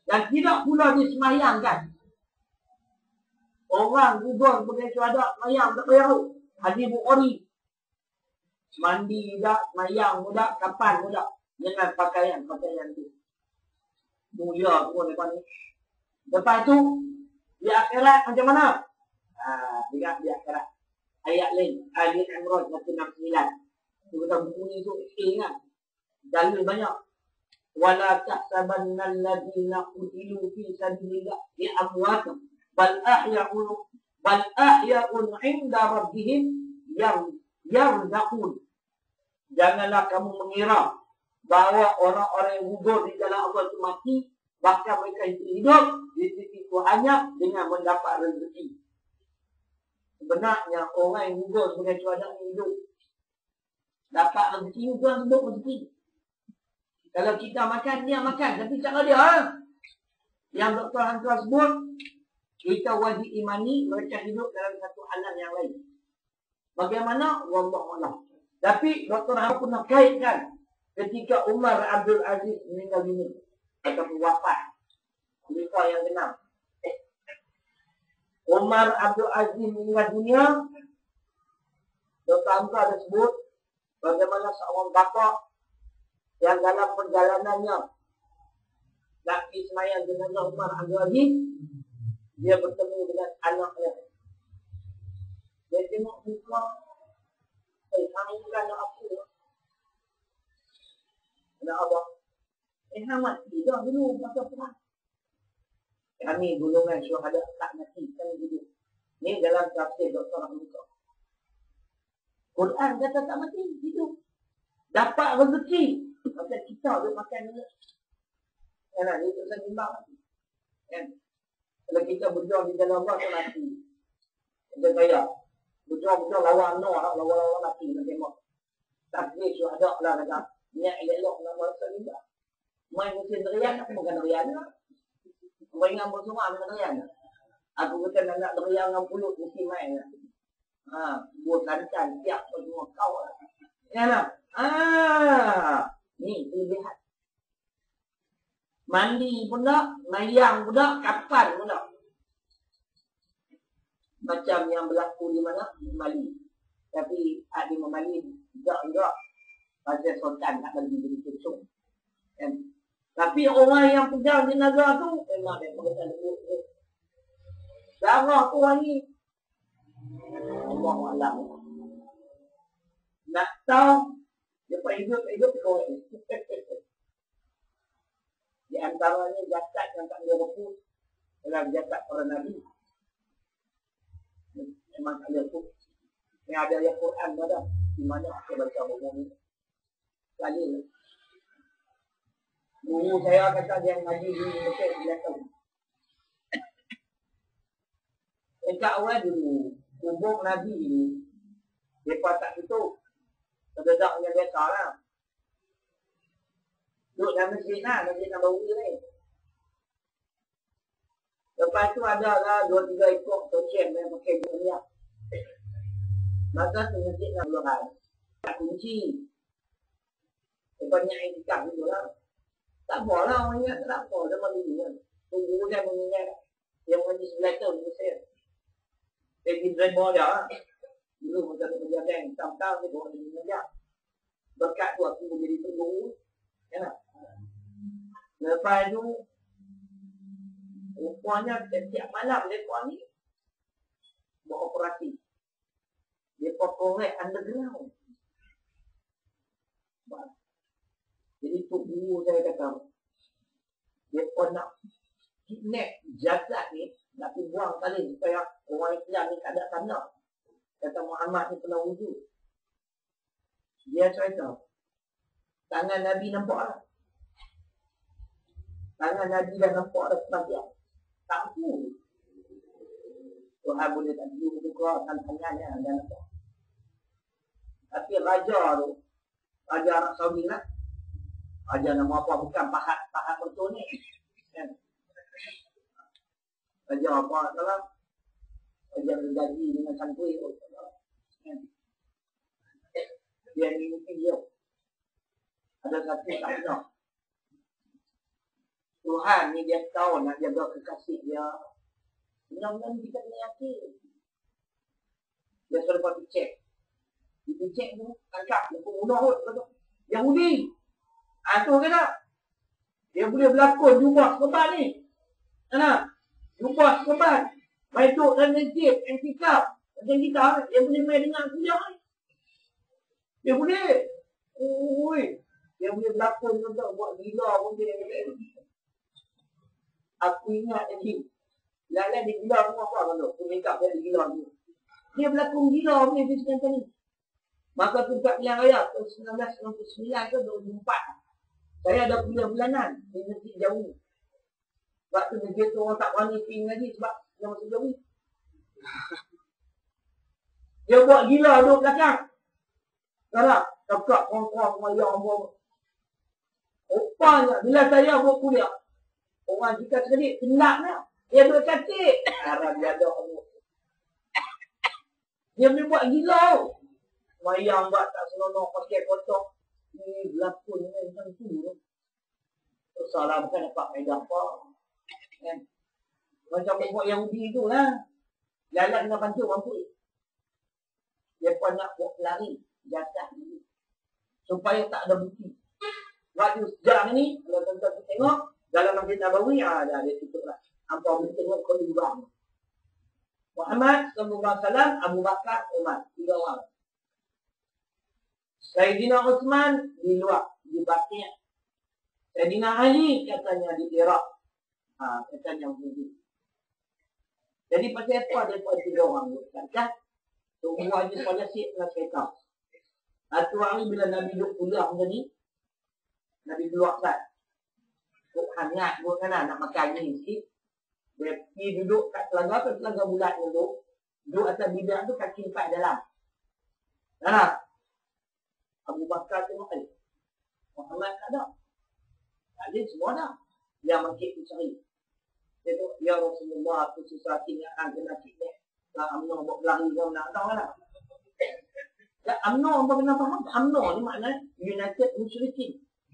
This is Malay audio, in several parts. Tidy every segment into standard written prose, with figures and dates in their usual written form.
Dan tidak pula disemayangkan. Orang gugur sebagai syuhada semayang tak payah. Hadis Bukhari. Mandi muda, semayang muda, kapan muda. Dengan pakaian itu. Mulia semua depan ni. Lepas tu, di akhirat macam mana? Di akhirat. Ayat lain. Ali Imran 169. Kita buku ni tu ingat. Dalil banyak. Wala tahsabanna alladhina qutilu fi sabilillah amwatan bal ahya'un 'inda rabbihim yarzaqun. Janganlah kamu mengira bahawa orang-orang yang gugur di jalan Allah itu mati, bahkan mereka itu hidup di sisi Tuhannya dengan mendapat rezeki. Sebenarnya orang yang gugur sebagai syuhada hidup dapat rezeki, Tuhan sebut rezeki. Kalau kita makan, dia makan. Tapi cara dia, yang Dr. Hantar sebut, kita wajib imani mereka hidup dalam satu alam yang lain. Bagaimana? Wallahualam. Tapi Dr. Hantar pernah kaitkan ketika Umar Abdul Aziz meninggal dunia ataupun wafat. Khalifah yang ke-6. Umar Abdul Aziz meninggal dunia, Dr. Hantar ada sebut bagaimana seorang bapa yang dalam perjalanannya nak pergi semayang jenazah Umar Abdul Aziz, dia bertemu dengan anaknya. Dia tengok muka, hang bukan nak apa? Nak apa? Hang mati dah dulu masa perang. Kami golongan syuhada tak mati, kami hidup. Ni dalam tafsir Dr. Hamzah. Quran kata tak mati, hidup. Dapat rezeki. Macam kita dia makan ni. Kan, itu saya bimbang. Kan? Kalau kita berjuang di dalam Allah, kita mati. Macam saya. Berjuang lawan Noah, lawan mati. Kita tengok. Takdir syuhada lah kata. Niat elok nak merasa juga. Main mesin derian, aku bukan derian lah. Kau ingat bersama dengan derian. Aku kata nak derian dengan pulut, mesti main lah. Buat lancan, siap semua kau lah. Kan lah? Ni lihat. Mandi pun tak, mayang pun tak, kapan pun tak. Macam yang berlaku di mana? Di Mali. Tapi di Mali tidak. Pasal Sultan tak bagi jadi kusung. Tapi orang yang pegang jenazah tu memang dia pegang lebut. Darah tu orang ni. Allahualam. Nak tahu dia hidup kau. Di antaranya jasad yang tak boleh rebus adalah jasad para nabi. Memang tak boleh rebus. Yang ada ayat Quran ada. Di mana saya baca buku ni. Kali ni. Guru saya kata dia ngaji di Mesir 9 tahun. Dekat awal dulu, kubur Nabi ni, mereka tak tutup. Terdedak yang biasa lah. Duduk dalam masjid lah, Masjid Nabawi ni. Lepas tu ada lah 2-3 ekor tocen yang pakai dunia. Maka tu masjid Nabawi. Tak kunci. Banyak yang tikam dulu lah. Tak apa lah, orang ingat tak apa. Dia mahu dulu kan. Tunggu kan mengingat. Yang mengaji 9 tahun di Mesir. Dia pergi driver dia lah. Dulu macam tu kerja bank. Tam-tam dia bawa dia mengajar. Berkat tu aku jadi tunggu. Ya tak? Lepas tu, rupanya setiap malam mereka ni buat operasi. Dia korek underground. Jadi tu guru saya kata, dia pun nak kidnap jasad ni, nak buang kali supaya orang Islam ni tak ada tanah. Kata Muhammad ni pernah wujud. Dia cerita, tangan Nabi nampak lah. Tangan Nabi dah nampak dah sebagian. Tak mampu. Tuhan boleh tak dulu buka tangannya dah nampak. Tapi raja tu, raja Arab Saudi lah. Raja nama apa bukan pahat betul ni. Kan? Raja apa salah? Raja bergaji dengan santui. Kan? Dia ni mungkin dia. Ada satu tak benar. Tuhan ni dia tahu nak jaga kekasih dia. Benar-benar kita kena yakin. Dia suruh lepas cek. Dia cek tu, tangkap, dia pun bunuh kot. Yahudi. Tu ke tak? Dia boleh berlakon jubah sekebat ni. Mana? Jubah sekebat. Main duduk dalam masjid, entikap. Macam kita, dia boleh main dengan kuliah ni. Dia boleh. Oi. Dia boleh berlakon tu tak, buat gila pun dia. Aku ingat lagi. Lain-lain dia gila semua apa kan tu. Aku make up dia gila semua. Dia berlakon gila punya dia sekarang ni. Maka tu kat pilihan raya tahun 1999 ke 2004. Saya ada kuliah bulanan di Masjid Jawi. Sebab tu masjid tu orang tak berani pergi lagi sebab dia masuk Jawi. Dia buat gila duduk belakang. Tak cakap orang-orang raya orang. Rupanya bila saya buat kuliah, orang kita sekali penatnya. Dia duduk cantik. Arah dia ada orang. Dia boleh buat gila. Mayang buat tak senonok pakai kotak. Ni berlakon macam tu. Salah bukan dapat faedah apa. Kan? Macam buat Yahudi tu lah. Lalat dengan bantu mampu. Dia pun nak buat lari. Jatah dulu. Supaya tak ada bukti. Waktu sejarah ni, kalau tuan-tuan tengok, dalam Masjid Nabawi, dah dia tutup lah. Hampa boleh tengok kau Muhammad SAW, Abu Bakar, Umar. 3 orang. Sayyidina Uthman di luar, di Baqi'. Sayyidina Ali katanya di Iraq. Katanya begitu. Jadi pasal apa dia buat 3 orang tu? Kan? Tunggu aja pada sip dengan kereta. Satu hari bila Nabi duduk kuliah macam ni, Nabi keluar kan. Kok hangat buat kan nak makan ni sikit. Dia pergi duduk kat telaga tu, telaga bulat tu. Duduk atas bidang tu kaki empat dalam. Nah, Abu Bakar tengok Muhammad tak ada. Tak ada semua dah. Dia makin tu cari. Dia tu, ya Rasulullah, aku susah tinggal kena cik. Tak UMNO buat berlari kau nak tahu kan? Tak UMNO apa kena faham? UMNO ni maknanya United Musyrikin.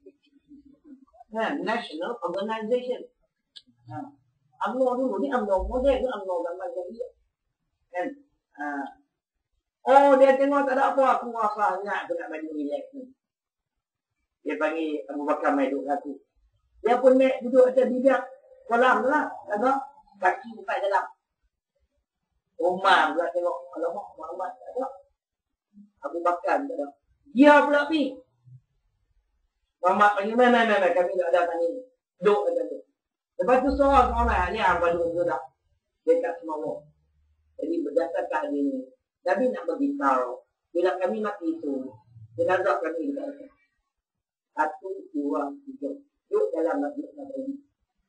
National Organization. UMNO dulu ni UMNO model tu UMNO gambar dia. Kan? Oh dia tengok tak ada apa, aku rasa ingat aku nak bagi relax ni. Dia panggil Abu Bakar mai duduk aku. Dia pun naik duduk atas bidang kolam lah. Tengok kaki buka dalam. Umar pula tengok. Alamak Muhammad tak ada. Abu Bakar tak ada. Dia pula pergi. Muhammad panggil mana kami tak ada tanya ni. Duduk atas tu. Lepas tu seorang orang ni apa duduk dah. Dekat semua. Jadi berdasarkan ini. Nabi nak beritahu, bila kami mati itu, jenazah kami dekat 1, 2, 3. Duduk dalam masjid Nabawi.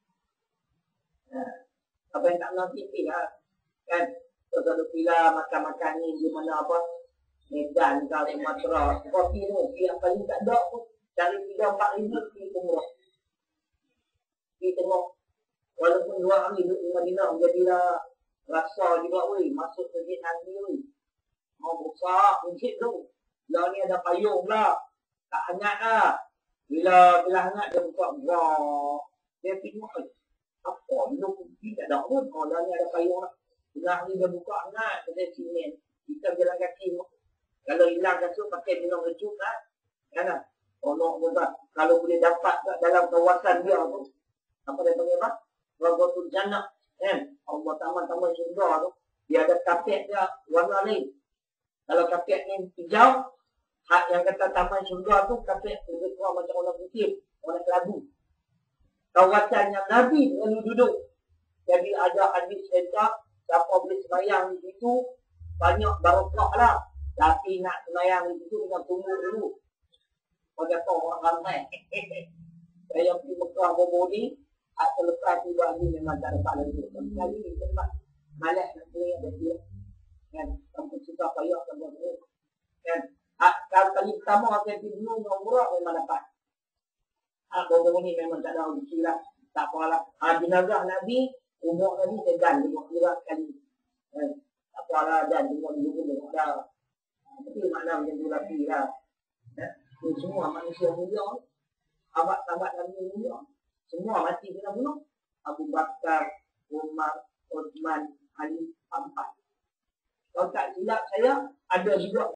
Apa yang tak nak TV lah. Kan? Kalau pila makan-makan ni di mana apa? Medan ke Sumatera. Kopi ni, yang paling tak ada pun. Dari 3-4 ribu, pergi umrah. Pergi tengok. Walaupun 2 hari duduk di Madinah, jadilah rasa juga, masuk ke Nabi, mau besar masjid tu. Bila ni ada payung pula. Tak hangat lah. Bila hangat dia buka wah. Dia tengok apa dulu tak ada pun. Kalau ni ada payung lah. Bila ni dia buka hangat. Dia simen. Kita jalan kaki. Kalau hilang kasut pakai minum recut lah. Kan? Kalau boleh dapat dalam kawasan dia tu. Apa dia panggil apa? Rawdatul Jannah. Kan? Allah taman-taman syurga tu. Dia ada kapet dia warna lain. Kalau kapet ni hijau, hak yang kata taman syurga tu kapet lebih kurang macam orang putih, orang kelabu. Kawasan yang Nabi lalu duduk. Jadi ada hadis cerita, siapa boleh sembahyang di situ, banyak barakah lah. Tapi nak sembahyang di situ dengan tunggu dulu. Kau kata orang ramai. Saya pergi Mekah bobo ni, selepas tu lagi memang tak dapat lagi. Sekali ni tempat malas nak boleh ada dia. Kan, sampai susah payah sampai ni. Kan, kali pertama saya pergi dulu dengan umrah memang dapat. Bobo ni memang tak ada rezeki lah. Tak apalah. Jenazah Nabi, umur Nabi segan 5 kira sekali. Kan, tak apalah dan semua dulu pun ada. Tapi makna macam tu lagi lah. Ini semua manusia mulia. Abad-abad Nabi mulia. Semua mati kena bunuh. Abu Bakar, Umar, Uthman, Ali, 4. Kalau tak silap saya, ada juga